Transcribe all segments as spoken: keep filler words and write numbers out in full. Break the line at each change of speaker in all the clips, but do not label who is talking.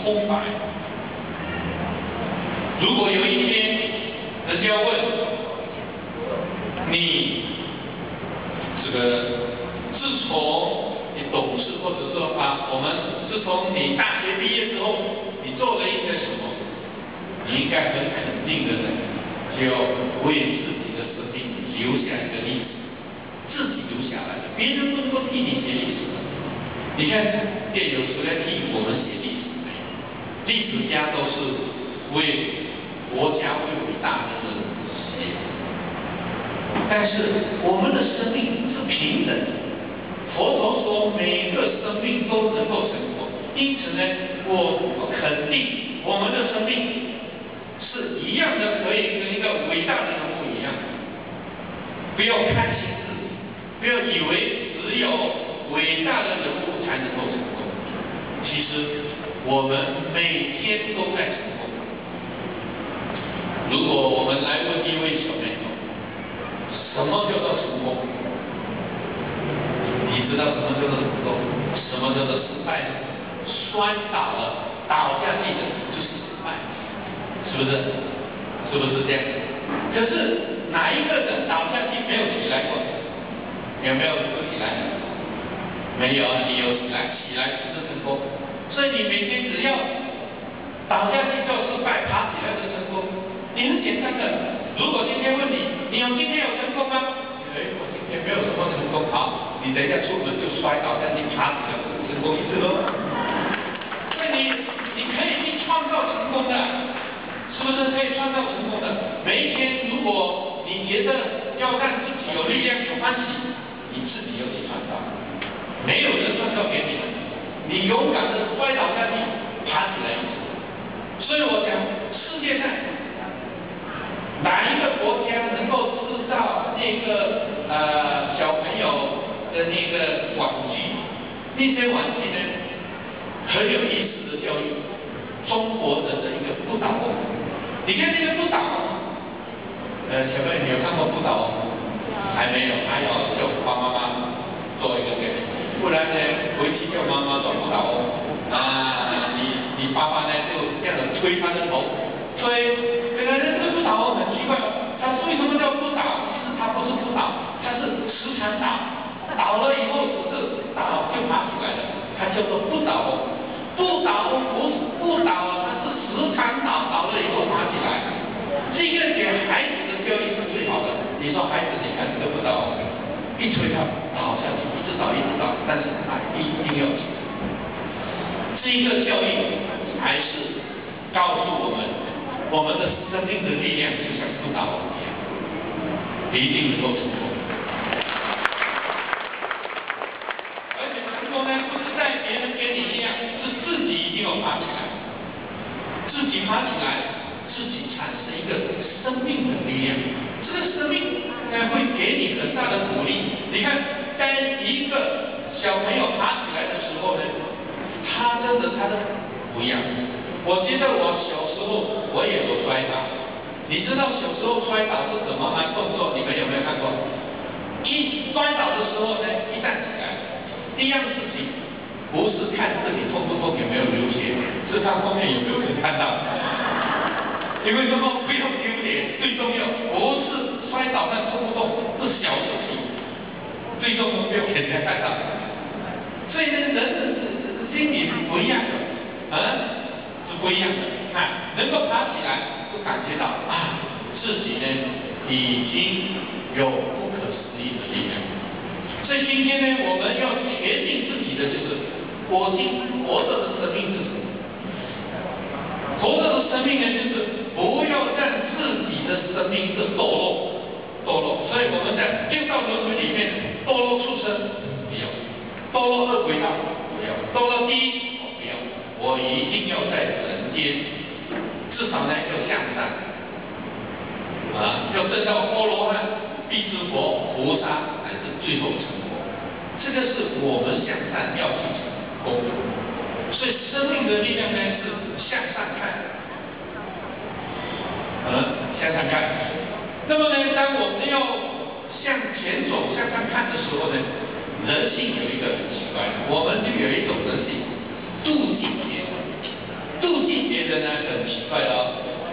空白。如果有一天人家问你，这个自从你懂事，或者说啊，我们自从你大学毕业之后，你做了一些什么，你应该很肯定的呢，就要为自己的生命留下一个历史，自己留下来的，别人不能够替你写历史的。你看，电有谁来替我们写历史？历史家都是为国家、为伟大的人写。但是我们的生命是平等的，佛陀说每个生命都能够成佛，因此呢，我肯定我们的生命是一样的，可以跟一个伟大的人物一样。不要看轻自己，不要以为只有伟大的人物才能够成功。其实我们每天都在成功。如果我们来问一位小朋友，什么叫做成功？你知道什么叫做成功？什么叫做失败呢？摔倒了，倒下去的就是失败，是不是？是不是这样？可是哪一个人倒下去没有起来过？有没有起来？没有，你有起来，起来就是成功。所以你每天只要倒下去就失败，爬起来就成功。你很简单的，如果今天问你，你有今天有成功吗？哎，我今天没有什么成功。好，你等一下出门就摔倒下去，爬起来就成功一次喽。所以你你可以去创造成功的，是不是可以创造成功的？每一天，如果你觉得要让自己有力量、有欢喜，你自己要去创造，没有人创造给你的。你勇敢的摔倒下去，爬起来一次。所以我讲，世界上哪一个国家能够制造那个呃小朋友的那个玩具？那些玩具呢，很有意思的教育。中国人的一个不倒翁，你看那个不倒翁，呃，小朋友你有看过不倒翁？还没有，还要叫爸爸妈妈做一个给你，不然呢，回去叫妈妈做不倒翁啊，你你爸爸呢就这样子推他的头，推，原来这个不倒翁很奇怪哦，它为什么叫不倒？其实它不是不倒，它是时常倒，倒了以后只是倒就爬起来了，它叫做不倒翁。不倒不是不倒，它是时常倒，倒了以后爬起来。这个给孩子的教育是最好的。你说孩子，你看这个不倒翁，一推他倒下去，一直倒一直倒，但是他一定要起来。这个教育还是告诉我们，我们的生命的力量就像不倒翁一样，一定能够成功。而且成功呢，不是在别人给你力量，是自己一定要爬起来，自己爬起来，自己产生一个生命的力量。这个生命呢，会给你很大的鼓励。你看，当一个小朋友爬起来的时候呢，他真的他的不一样。我记得我小时候我也有摔倒，你知道小时候摔倒是怎么样动作？你们有没有看过？一摔倒的时候呢，一站起来，第一样事情不是看这里痛不痛，有没有流血，是看后面有没有人看到。因为什么？不要丢脸，最重要不是摔倒那痛不痛，是小事情，最重要不要给人家看到。所以呢，人的心理是不一样的，啊，是不一样的。啊，能够爬起来，就感觉到啊，自己呢已经有不可思议的力量。所以今天呢，我们要决定自己的就是，我今活着的生命是什么？活着的生命呢，就是不要让自己的生命是堕落，堕落。所以我们在六道轮回里面，堕落畜生不要，堕落恶鬼道不要，堕落地狱不要，我一定要在人间，至少呢要向善，啊，要证到阿罗汉、辟支佛、菩萨，乃至最后成佛。这个是我们向善要去成功。所以生命的力量呢是向上看，嗯，向上看。那么呢，当我们要向前走、向上看的时候呢，人性有一个很奇怪，我们就有一种人性，妒忌别人，妒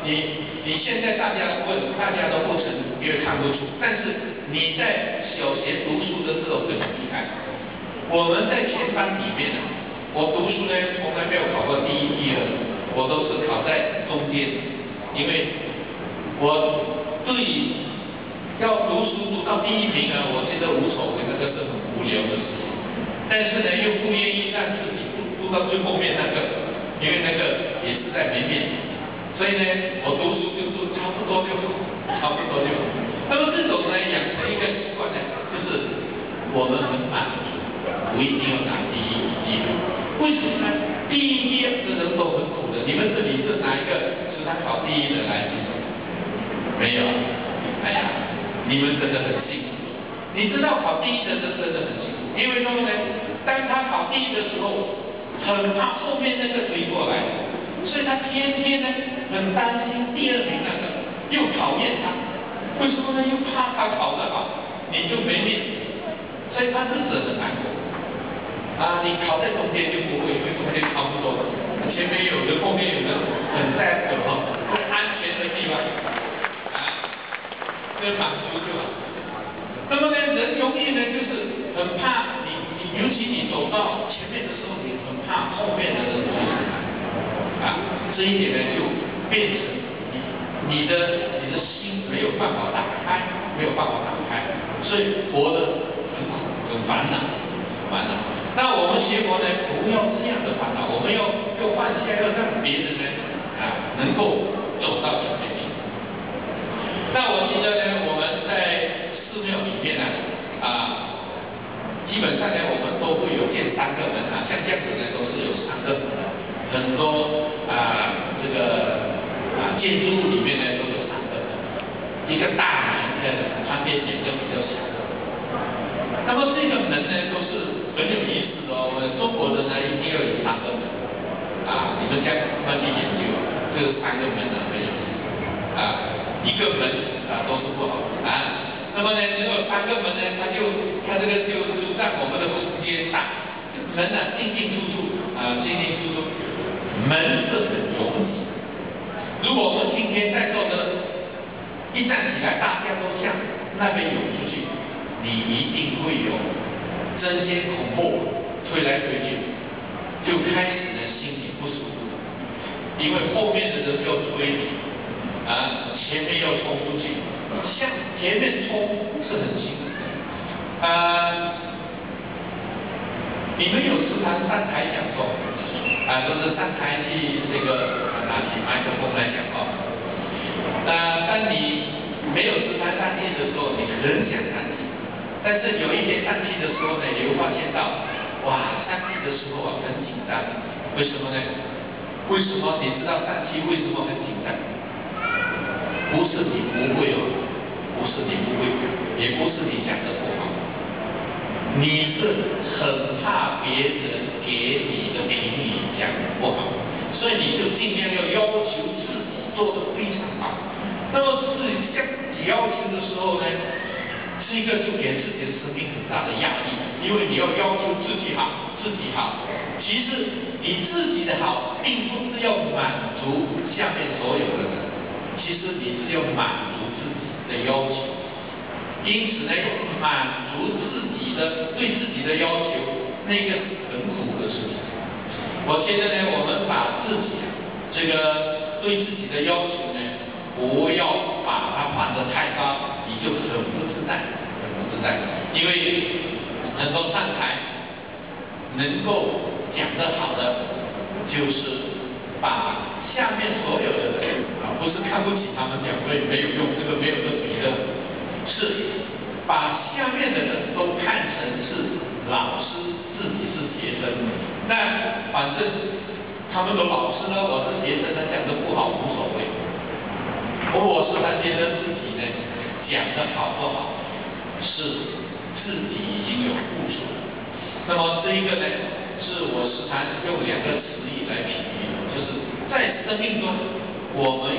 你你现在大家问，大家都不成，因为看不出。但是你在小学读书的时候很厉害。我们在全班里面呢，我读书呢从来没有考过第一、第二，我都是考在中间，因为我对于要读书读到第一名呢，我觉得无所谓，那个是很无聊的事情。但是呢，又不愿意让自己读到最后面那个，因为那个也是在里面，所以呢，我读书就读差不多就好，差不多就好。那么这种呢，养成一个习惯呢，就是我们很满足，不一定要拿第一、第一。为什么呢？第一、第二的人都很苦的。你们这里是哪一个是他考第一的来举手？没有。哎呀，你们真的很辛苦。你知道考第一的人真的很辛苦，因为什么呢？当他考第一的时候，很怕后面那个追过来，所以他天天呢很担心第二名那个，又讨厌他。为什么呢？又怕他考得好，你就没命，所以他日子很难过。啊，你考在中间就不会，因为中间差不多，前面有的，后面有的，很在什么安全的地方，啊，这满足就好。那么呢，人容易呢就是很怕你，你尤其你走到前面的时候，你很怕后面的人追上来，啊，这一点呢就变成你你的你的心没有办法打开，没有办法打开，所以活得很苦，很烦恼，很烦恼。那我们学佛呢，不要这样的烦恼，我们要要放下，要让别人呢啊能够走到前面去。那我记得呢，我们在寺庙里面呢啊，基本上呢我们都会有建三个门啊，像这样子呢都是有三个门的，很多啊这个啊建筑物里面呢都有三个门，一个大门的旁边两个比较小的。那么这个门呢都是很有意思的哦，我们中国人呢一定要有三个门啊，你们这样慢慢去研究，这三个门呢很有意思啊，一个门啊都是不好啊。那么呢，如果三个门呢，它就它这个就就在我们的空间大，门呢进进出出啊，进进出出，门是很拥挤。如果我们今天在座的一站起来，大家都向那边涌出去，你一定会有争先恐后推来推去，就开始呢心里不舒服，因为后面的人要推你啊，前面要冲出去。向前面冲是很辛苦的，啊，你们有时常上台讲座，啊，都是上台去这个拿起麦克风来讲话。那当你没有时常上去的时候，你很想上去，但是有一天上去的时候呢，你会发现到，哇，上去的时候啊很紧张，为什么呢？为什么你知道上去为什么很紧张？不是你不会哦，不是你不会，也不是你讲的不好，你是很怕别人给你的评语讲不好，所以你就尽量要要求自己做得非常好。那么自己向自己要求的时候呢，这个就给自己的生命很大的压力，因为你要要求自己好，自己好。其实你自己的好，并不是要满足下面所有的人。其实你是要满足自己的要求，因此呢，满足自己的对自己的要求，那个是很苦的事情。我觉得呢，我们把自己这个对自己的要求呢，不要把它放得太高，你就很不自在，很不自在。因为能够上台，能够讲得好的，就是把下面所有的人啊，不是看不起他们讲对没有用，这个没有得比的，是把下面的人都看成是老师，自己是学生。那反正他们都老师呢，我是学生，他讲的不好无所谓。我是他觉得自己呢讲的好不好，是自己已经有悟出了。那么这一个呢，是我时常用两个词语来比喻，就是在生命中，我们